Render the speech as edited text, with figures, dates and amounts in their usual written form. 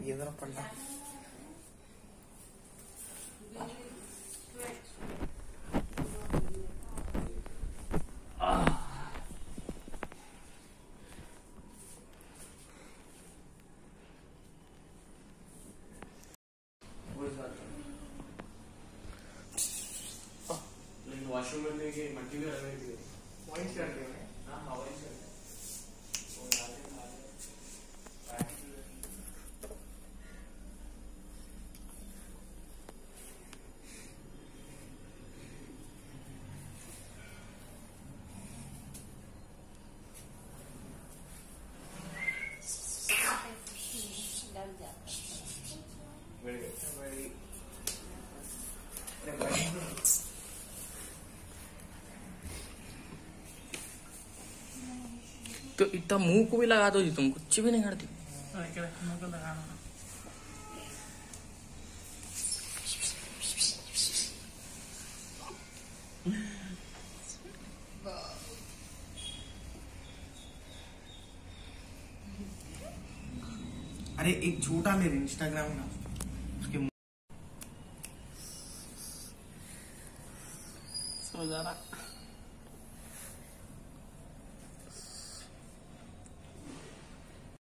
ये जरा पलटा। वॉशरूम में लेके मट्टी भी लगाई वॉइस करते हैं। हाँ हवाई से तो इतना मुंह को भी लगा दो जी, तुम कुछ भी नहीं करती। मुंह को लगाना। अरे एक झूठा मेरे इंस्टाग्राम ना उसके सो जा रहा।